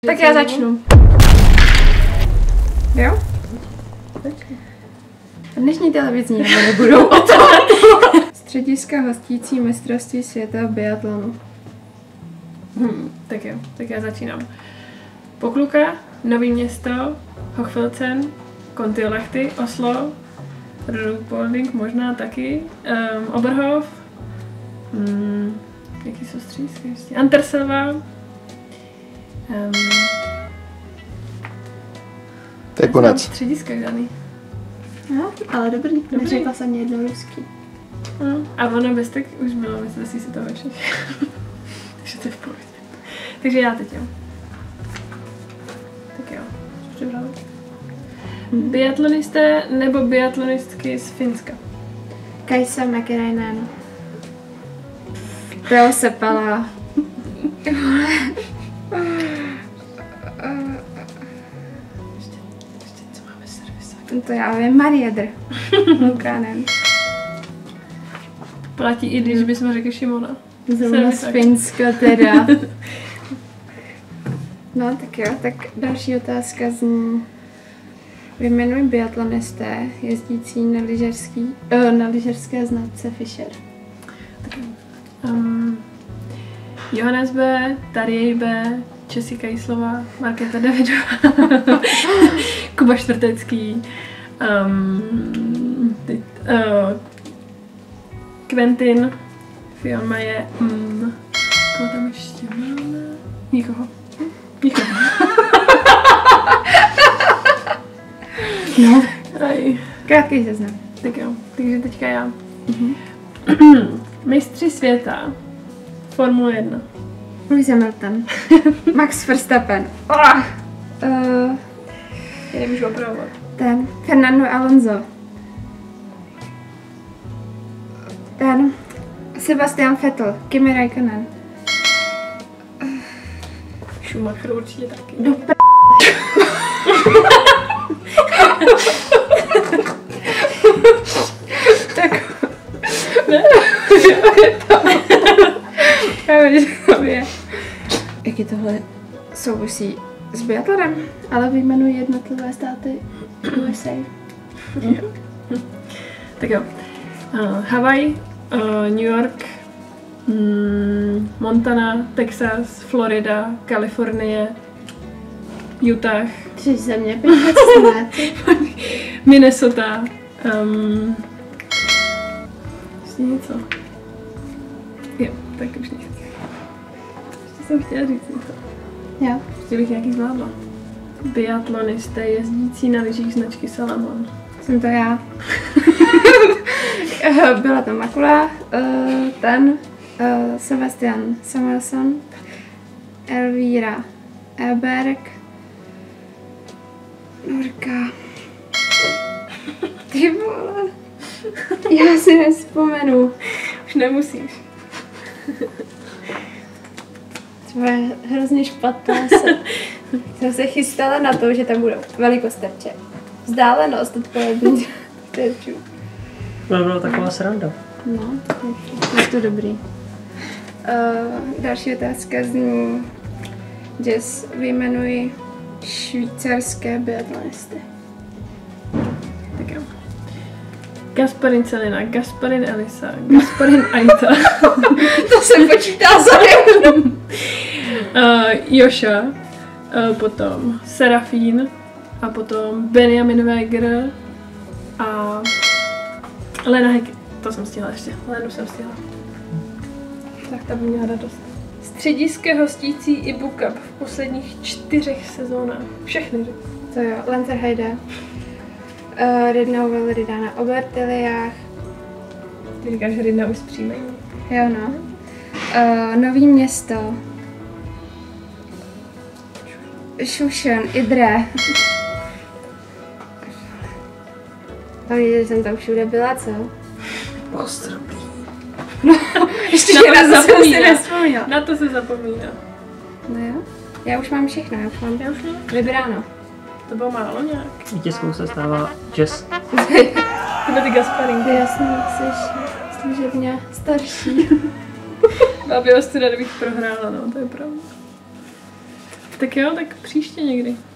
Tak já začnu. Jo? Dnešní televizní nebudou o tom. Střediska hostící mistrovství světa v biatlonu. Tak jo, tak já začínám. Pokluka, Nový Město, Hochfilzen, Kontiolahti, Oslo, Ruhpolding možná taky, Oberhof, jaký jsou středisky ještě? Anterselva, to je konec. Střediska žádný. No, ale dobrý. Neřekla jsem jedno ruský. A ono bez tak už bylo, myslím si toho všechno. Takže to je v pohodě. Takže já teď jo. Tak jo, připravit. Biatlonisté nebo biatlonistky z Finska? Kaisa Mäkäräinen. Teo Sepala. Ještě co máme servis? To já vím, Mariedr. Lukánen. Platí i když bychom řekli Šimona. Zrovna z Finska teda. No tak jo, tak další otázka zní. Vyjmenuj biatlonisté jezdící na lyžařské značce Fischer. Johannes B., Tarjej B., Jessica Jislova, Markéta Davidová, Kuba Čtvrtecký, Quentin, Fiona je, koho tam ještě máme? Nikoho. No, Aj. krátký seznam. Tak jo, takže teďka já. Mistři světa. Formule 1. Lewis Hamilton. Max Verstappen. Já nemůžu opravovat. Ten Fernando Alonso. Ten Sebastian Vettel. Kimi Räikkönen. Schumacher určitě taky. Do p***. Tak. Ne? Já vím, že to je. Jak je tohle souvisí s biatlonem, ale vyjmenuji jednotlivé státy USA. Tak jo. Havaj, New York, Montana, Texas, Florida, Kalifornie, Utah, 3 země, 5 státy. Minnesota, ještě něco. Jo, tak už nic. Ještě jsem chtěla říct něco. Jo. Ještě bych nějaký zvládla. Biatlonisté jezdící na lyžích značky Salomon. Jsem to já. Byla to Makula, Sebastian Samuelson, Elvira Eberg, Norka. Ty vole. Já si nevzpomenu. Už nemusíš. To je hrozně špatné. Jsem se chystala na to, že tam budou velikost terče. Vzdálenost od kolební terčů. To byla taková sranda. No, je to dobrý. Další otázka zní, Jess, vyjmenuji švýcarské biatlonisty. Tak jo. Gasparin Celina, Gasparin Elisa, Gasparin Aita. To se počítá za jednou. Joša, potom Serafín a potom Benjamin Weger a Lena Heck. To jsem stihla ještě. Lenu jsem stihla. Tak ta by měla radost. Střediské hostící i Book Up v posledních 4 sezónách. Všechny řekl. To jo, Lanzerheide, Ridnavel, Ridana Obertiliách. Ty říkáš Ridna už s příjmením. Jo no. Nový Město. Šušen, Idre. Pamatujte, že jsem tam všude byla, co? Ostropí. Ještě Na to raz se jsem si zapomíná. nevzpomněla. Na to se zapomíná. No jo. Já už mám všechno, já už mám vybráno. To bylo málo nějak. Vítězkou se stává Jess. Tyhle ty Gasparin. Ty jasný, jsi služebně starší. Byla by ostuda, kdybych prohrála, no, to je pravda. Tak jo, tak příště někdy.